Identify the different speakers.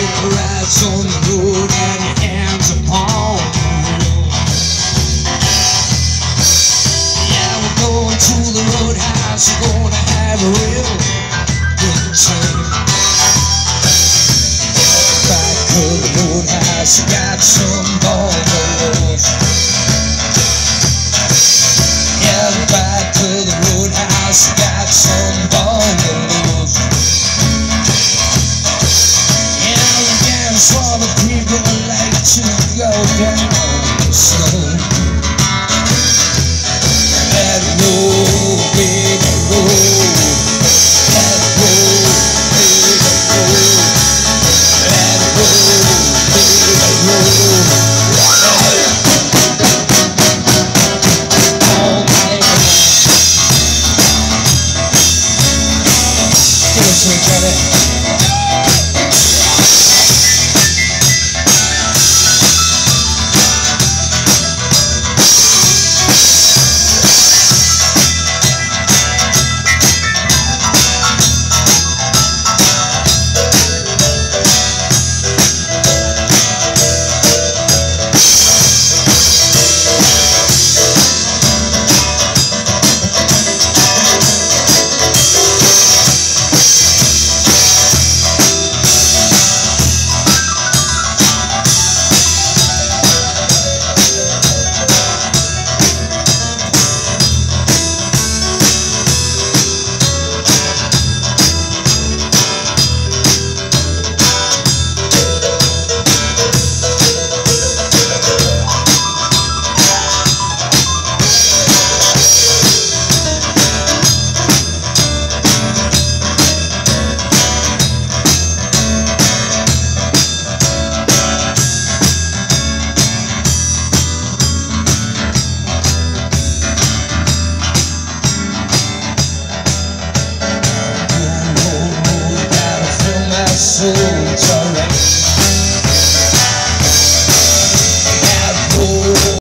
Speaker 1: rides on the road and your hands upon the wheel. Yeah, we're going to the Roadhouse. We're gonna have a real good time. Back to the Roadhouse, you got some balls. Yeah, back to the Roadhouse, you got some balls. Yeah, we dance for the people who like to go down slow. That road, baby, road.